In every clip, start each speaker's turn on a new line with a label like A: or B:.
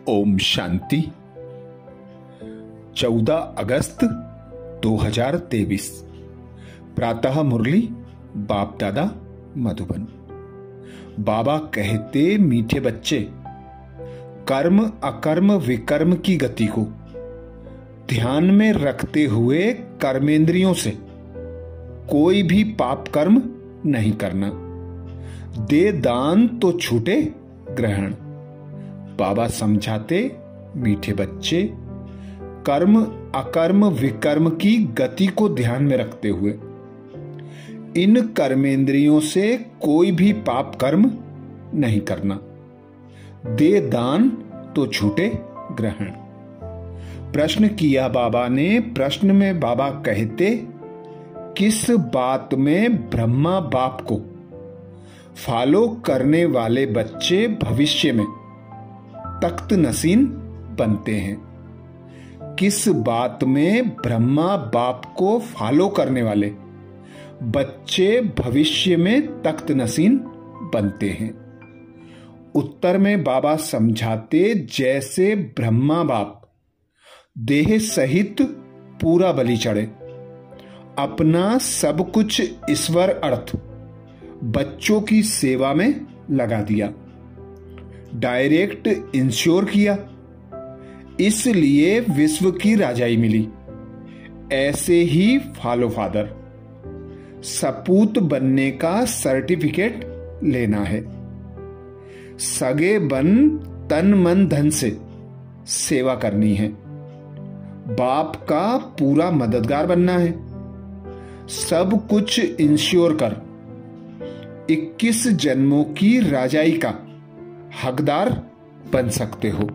A: ओम शांति। 14 अगस्त 2023 प्रातः मुरली बाप दादा मधुबन। बाबा कहते, मीठे बच्चे, कर्म अकर्म विकर्म की गति को ध्यान में रखते हुए कर्मेंद्रियों से कोई भी पाप कर्म नहीं करना। दे दान तो छूटे ग्रहण। बाबा समझाते, मीठे बच्चे, कर्म अकर्म विकर्म की गति को ध्यान में रखते हुए इन कर्मेंद्रियों से कोई भी पाप कर्म नहीं करना। दे दान तो छूटे ग्रहण। प्रश्न किया बाबा ने। प्रश्न में बाबा कहते, किस बात में ब्रह्मा बाप को फॉलो करने वाले बच्चे भविष्य में तख्त नसीन बनते हैं। किस बात में ब्रह्मा बाप को फॉलो करने वाले बच्चे भविष्य में तख्त नसीन बनते हैं। उत्तर में बाबा समझाते, जैसे ब्रह्मा बाप देह सहित पूरा बलि चढ़े, अपना सब कुछ ईश्वर अर्थ बच्चों की सेवा में लगा दिया, डायरेक्ट इंश्योर किया, इसलिए विश्व की राजाई मिली। ऐसे ही फॉलो फादर सपूत बनने का सर्टिफिकेट लेना है। सगे बन तन मन धन से सेवा करनी है। बाप का पूरा मददगार बनना है। सब कुछ इंश्योर कर 21 जन्मों की राजाई का हकदार बन सकते हो।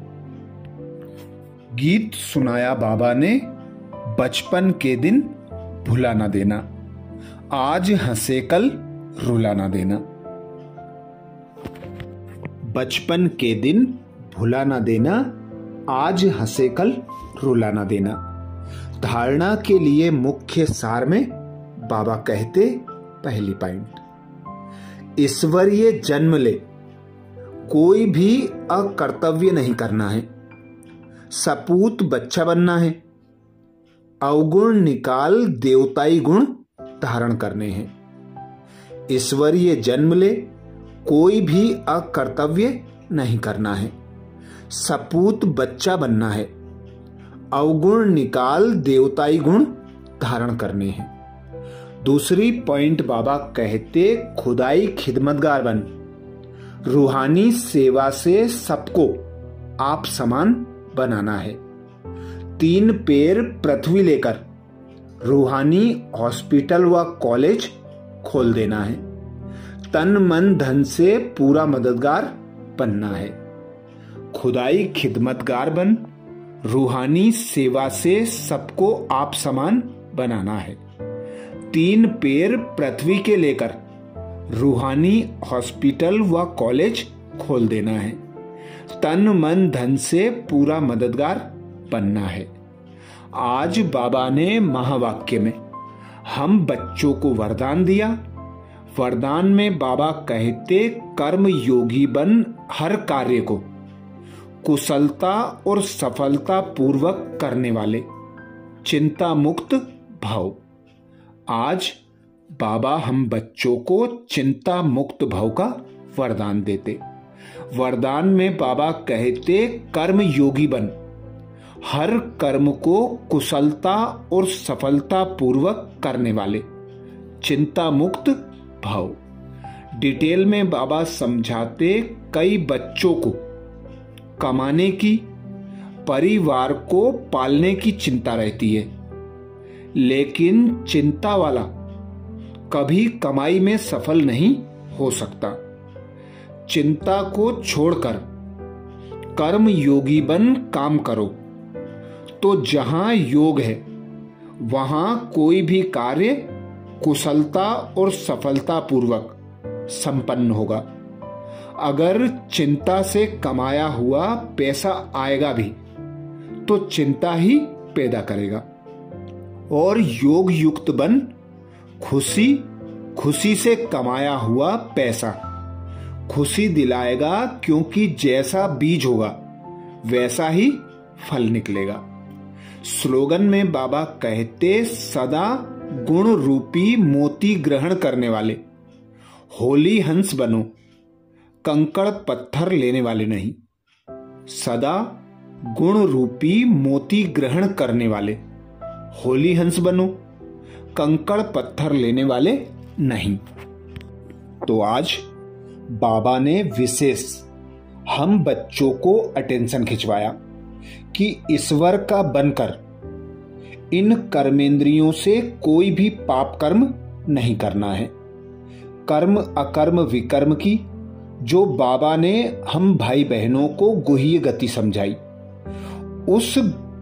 A: गीत सुनाया बाबा ने, बचपन के दिन भुला ना देना, आज हंसे कल रुला ना देना। बचपन के दिन भुला ना देना, आज हंसे कल रुला ना देना। धारणा के लिए मुख्य सार में बाबा कहते, पहली पॉइंट, ईश्वरीय जन्म ले कोई भी अकर्तव्य नहीं करना है। सपूत बच्चा बनना है। अवगुण निकाल देवताई गुण धारण करने हैं। ईश्वरीय जन्म ले कोई भी अकर्तव्य नहीं करना है। सपूत बच्चा बनना है। अवगुण निकाल देवताई गुण धारण करने हैं। दूसरी पॉइंट बाबा कहते, खुदाई खिदमतगार बन, रूहानी सेवा से सबको आप समान बनाना है। 3 पैर पृथ्वी लेकर रूहानी हॉस्पिटल व कॉलेज खोल देना है। तन मन धन से पूरा मददगार बनना है। खुदाई खिदमतगार बन, रूहानी सेवा से सबको आप समान बनाना है। 3 पैर पृथ्वी के लेकर रूहानी हॉस्पिटल व कॉलेज खोल देना है। तन मन धन से पूरा मददगार बनना है। आज बाबा ने महावाक्य में हम बच्चों को वरदान दिया। वरदान में बाबा कहते, कर्म योगी बन हर कार्य को कुशलता और सफलता पूर्वक करने वाले, चिंता मुक्त भाव। आज बाबा हम बच्चों को चिंता मुक्त भाव का वरदान देते। वरदान में बाबा कहते, कर्म योगी बन हर कर्म को कुशलता और सफलता पूर्वक करने वाले, चिंता मुक्त भाव। डिटेल में बाबा समझाते, कई बच्चों को कमाने की, परिवार को पालने की चिंता रहती है, लेकिन चिंता वाला कभी कमाई में सफल नहीं हो सकता। चिंता को छोड़कर कर्म योगी बन काम करो, तो जहां योग है वहां कोई भी कार्य कुशलता और सफलता पूर्वक संपन्न होगा। अगर चिंता से कमाया हुआ पैसा आएगा भी तो चिंता ही पैदा करेगा। और योग युक्त बन, खुशी खुशी से कमाया हुआ पैसा खुशी दिलाएगा, क्योंकि जैसा बीज होगा वैसा ही फल निकलेगा। स्लोगन में बाबा कहते, सदा गुण रूपी मोती ग्रहण करने वाले होली हंस बनो, कंकड़ पत्थर लेने वाले नहीं। सदा गुण रूपी मोती ग्रहण करने वाले होली हंस बनो, कंकड़ पत्थर लेने वाले नहीं। तो आज बाबा ने विशेष हम बच्चों को अटेंशन खिंचवाया कि ईश्वर का बनकर इन कर्मेंद्रियों से कोई भी पाप कर्म नहीं करना है। कर्म अकर्म विकर्म की जो बाबा ने हम भाई बहनों को गुह्य गति समझाई, उस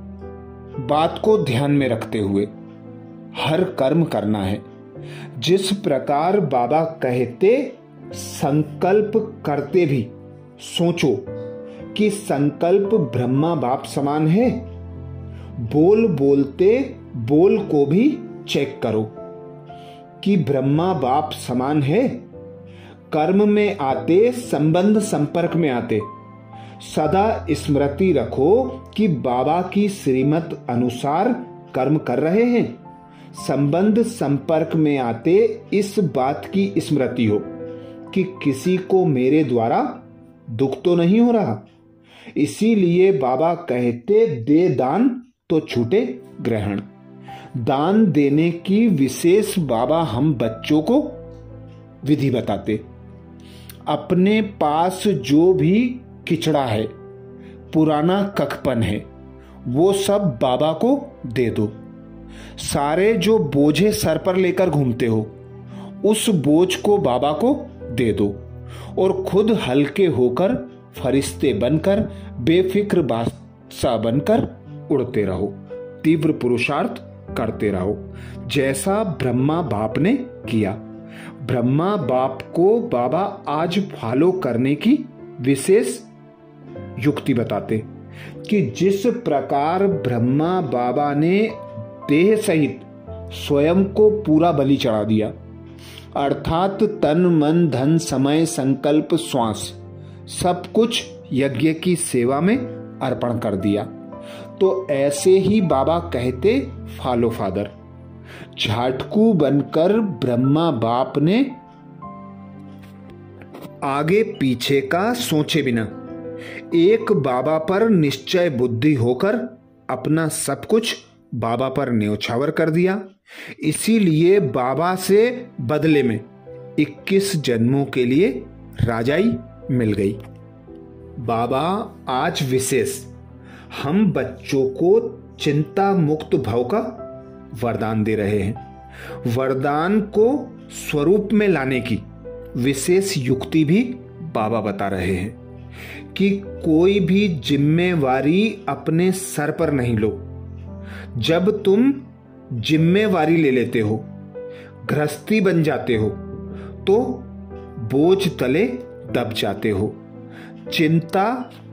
A: बात को ध्यान में रखते हुए हर कर्म करना है। जिस प्रकार बाबा कहते, संकल्प करते भी सोचो कि संकल्प ब्रह्मा बाप समान है। बोल बोलते बोल को भी चेक करो कि ब्रह्मा बाप समान है। कर्म में आते, संबंध संपर्क में आते सदा स्मृति रखो कि बाबा की श्रीमत अनुसार कर्म कर रहे हैं। संबंध संपर्क में आते इस बात की स्मृति हो कि किसी को मेरे द्वारा दुख तो नहीं हो रहा। इसीलिए बाबा कहते, दे दान तो छूटे ग्रहण। दान देने की विशेष बाबा हम बच्चों को विधि बताते। अपने पास जो भी किचड़ा है, पुराना कखपन है, वो सब बाबा को दे दो। सारे जो बोझे सर पर लेकर घूमते हो, उस बोझ को बाबा को दे दो और खुद हल्के होकर फरिश्ते बनकर बेफिक्र बादशाह बनकर उड़ते रहो, तीव्र पुरुषार्थ करते रहो, जैसा ब्रह्मा बाप ने किया। ब्रह्मा बाप को बाबा आज फॉलो करने की विशेष युक्ति बताते कि जिस प्रकार ब्रह्मा बाबा ने देह सहित स्वयं को पूरा बलि चढ़ा दिया, अर्थात तन मन धन समय संकल्प श्वास सब कुछ यज्ञ की सेवा में अर्पण कर दिया, तो ऐसे ही बाबा कहते, फॉलो फादर। झाटकू बनकर ब्रह्मा बाप ने आगे पीछे का सोचे बिना एक बाबा पर निश्चय बुद्धि होकर अपना सब कुछ बाबा पर न्योछावर कर दिया। इसीलिए बाबा से बदले में 21 जन्मों के लिए राजाई मिल गई। बाबा आज विशेष हम बच्चों को चिंता मुक्त भाव का वरदान दे रहे हैं। वरदान को स्वरूप में लाने की विशेष युक्ति भी बाबा बता रहे हैं कि कोई भी जिम्मेवारी अपने सर पर नहीं लो। जब तुम जिम्मेवारी ले लेते हो, गृहस्थी बन जाते हो, तो बोझ तले दब जाते हो। चिंता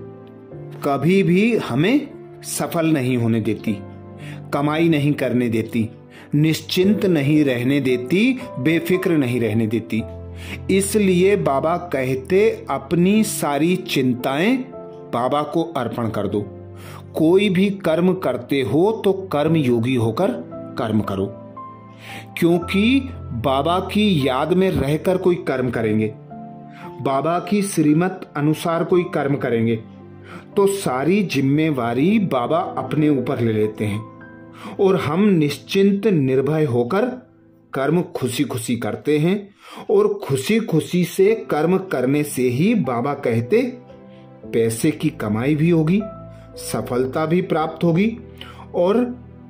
A: कभी भी हमें सफल नहीं होने देती, कमाई नहीं करने देती, निश्चिंत नहीं रहने देती, बेफिक्र नहीं रहने देती। इसलिए बाबा कहते, अपनी सारी चिंताएं बाबा को अर्पण कर दो। कोई भी कर्म करते हो तो कर्म योगी होकर कर्म करो, क्योंकि बाबा की याद में रहकर कोई कर्म करेंगे, बाबा की श्रीमत अनुसार कोई कर्म करेंगे, तो सारी जिम्मेवारी बाबा अपने ऊपर ले लेते हैं और हम निश्चिंत निर्भय होकर कर्म खुशी खुशी करते हैं। और खुशी खुशी से कर्म करने से ही बाबा कहते, पैसे की कमाई भी होगी, सफलता भी प्राप्त होगी और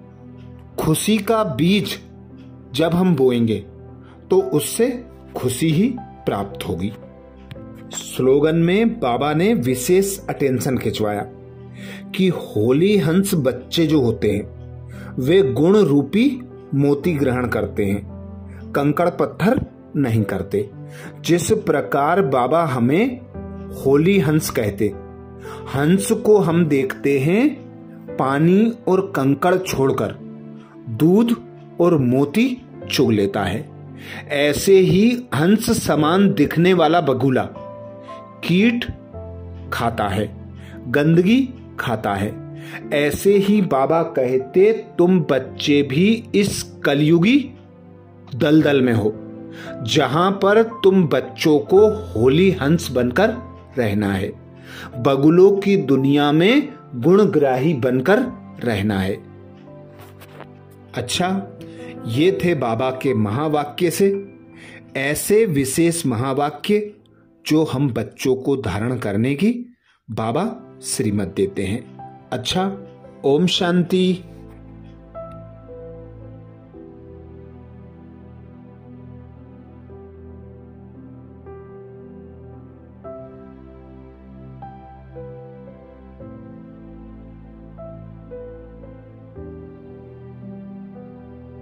A: खुशी का बीज जब हम बोएंगे तो उससे खुशी ही प्राप्त होगी। स्लोगन में बाबा ने विशेष अटेंशन खिंचवाया कि होली हंस बच्चे जो होते हैं वे गुण रूपी मोती ग्रहण करते हैं, कंकड़ पत्थर नहीं करते। जिस प्रकार बाबा हमें होली हंस कहते, हंस को हम देखते हैं पानी और कंकड़ छोड़कर दूध और मोती चुग लेता है, ऐसे ही हंस समान दिखने वाला बगुला कीट खाता है, गंदगी खाता है। ऐसे ही बाबा कहते तुम बच्चे भी इस कलयुगी दलदल में हो, जहां पर तुम बच्चों को होली हंस बनकर रहना है, बगुलों की दुनिया में गुणग्राही बनकर रहना है। अच्छा, ये थे बाबा के महावाक्य से ऐसे विशेष महावाक्य जो हम बच्चों को धारण करने की बाबा श्रीमत देते हैं। अच्छा, ओम शांति।